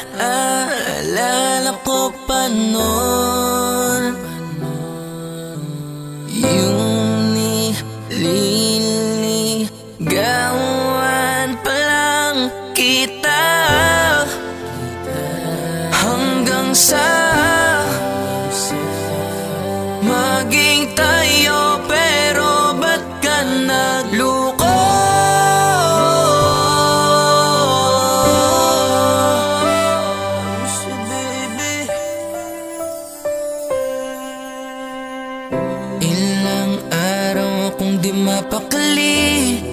Naalala ko pa noon yung nililigawan pa lang kita, hanggang sa maging tayo. Pero ba't ka nagluko? Ilang araw akong di mapakali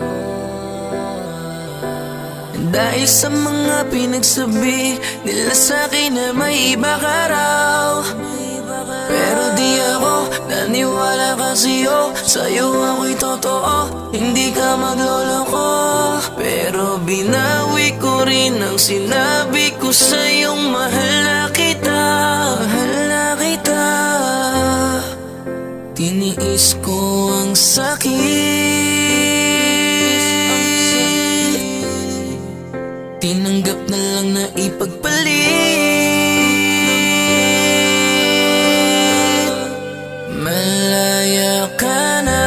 dahil sa mga pinagsabi nila sa'kin na may iba ka raw. Pero di ako naniwala kasi sa'yo ako'y totoo, hindi ka magloloko. Pero binawi ko rin ang sinabi ko sa'yong mahal na kita, mahal na kita. Tiniis ko ang sakit, tinanggap na lang na ipagpalit. Malaya ka na,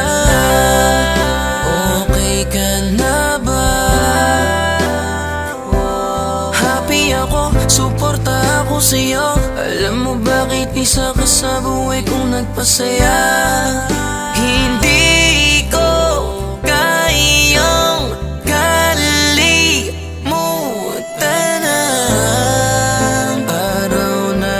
okay ka na ba? Happy ako, suporta ako sa'yo. Alam mo bakit isa ka sa buhay kong nagpasaya? Hindi ko kayang kalimutan ang araw na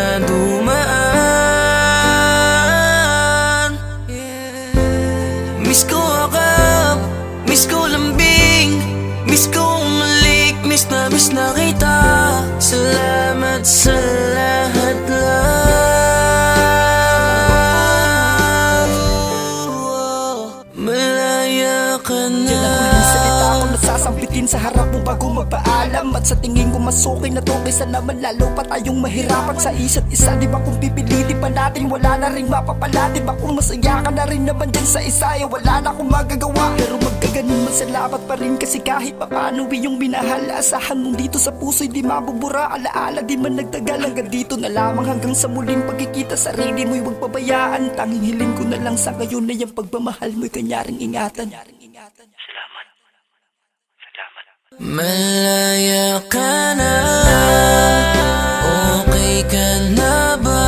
dumaan. Miss ko akap, miss ko lambing, miss ko umalik, miss na kita. Salamat sa lahat-lahat. Malaya ka na. Salita ako nasasampitin sa harap mo bago magpaalam. At sa tingin ko mas okay na to kaysa naman lalo pa tayong mahirapan sa isa't isa. Di ba kung pipilitin pa natin wala na rin mapapala? Di ba kung masaya ka na rin naman dyan sa isa, wala na akong magagawa. Pero magkaganon man salamat pa rin kasi kahit papano yung minahal, asahan mong dito sa puso'y di mabubura. Alaala di man nagtagal, hanggang dito na lamang, hanggang sa muling pagkikita. Sarili mo'y huwag pabayaan, tanging hiling ko na lang sa ngayon na yung pagmamahal mo'y kanyaring ingatan. Salamat. Malaya ka na, okay ka na ba?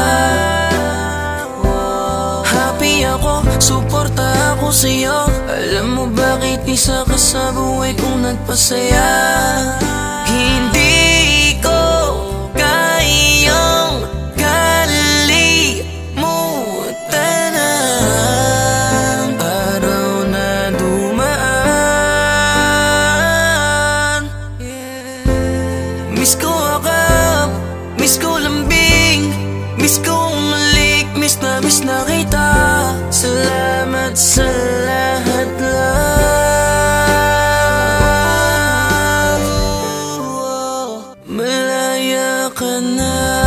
Happy ako, suporta ako sa'yo. Alam mo bakit isa ka sa buhay kong nagpasaya? Hindi ko kayang kalimutan ang araw na dumaan. Miss ko akap, miss ko lambing, miss ko umalik, miss na kita. Salamat sa lahat-lahat. Malaya ka na.